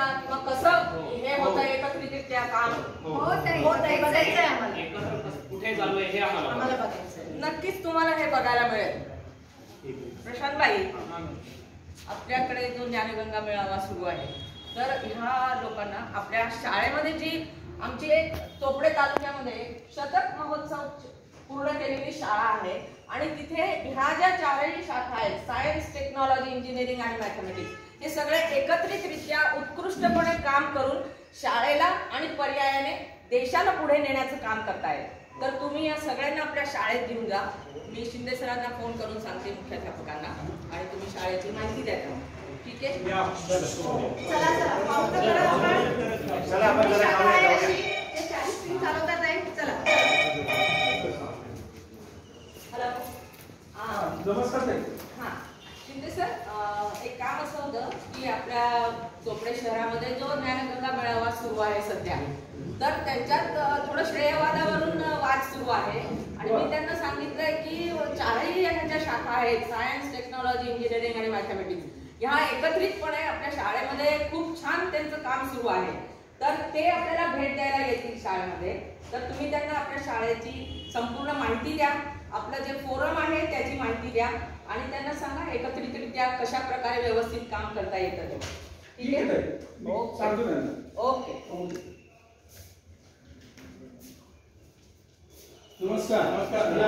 ना किंवा कसं हे होतं एकत्रितरित्या काम होत आहे बघायचंय आम्हाला. एकत्र कुठे चालू आहे हे आम्हाला बघायचंय. नक्कीच तुम्हाला हे बघायला मिळेल. प्रशांतबाई, आपल्याकडे जो ज्ञानगंगा मेळावा सुरू आहे, तर ह्या लोकांना आपल्या शाळेमध्ये जी आमची एक चोपडे तालुक्यामध्ये शतक महोत्सव पूर्ण केलेली शाळा आहे आणि तिथे ह्या ज्या चारही शाखा आहेत, सायन्स, टेक्नॉलॉजी, इंजिनिअरिंग आणि मॅथमॅटिक्स, हे सगळे एकत्रितरित्या उत्कृष्टपणे काम करून शाळेला आणि पर्यायाने देशाला पुढे नेण्याचं काम करतायत. तर तुम्ही या सगळ्यांना आपल्या शाळेत घेऊन जा. मी शिंदे सरांना फोन करून सांगते, मुख्याध्यापकांना, आणि तुम्ही शाळेची माहिती द्या. ठीक आहे? चला चला पावलं करा आपण. चला आपण जरा शाळा आहे खाऊया. अशी, ते शाळेत चालवतात आहे. चला. हॅलो. नमस्कार ताई. हा, शिंदे सर, एक काम असं होतं की आपल्या चोपडे शहरामध्ये जो ज्ञानगंगा मेळावा सुरू आहे सध्या, तर त्याच्यात थोडं श्रेयवादावरून वाद सुरू आहे आणि मी त्यांना सांगितलंय की चारही ह्याच्या शाखा आहेत, सायन्स, टेक्नॉलॉजी, इंजिनिअरिंग आणि मॅथमॅटिक्स, ह्या एकत्रितपणे आपल्या शाळेमध्ये खूप छान त्यांचं काम सुरू आहे. तर ते आपल्याला भेट द्यायला येतील शाळेमध्ये. तर तुम्ही त्यांना आपल्या शाळेची संपूर्ण माहिती द्या, आपलं जे फोरम आहे त्याची माहिती द्या आणि त्यांना सांगा एकत्रितरित्या कशा प्रकारे व्यवस्थित काम करता येतं ते. ठीक आहे? ओके. नमस्कार.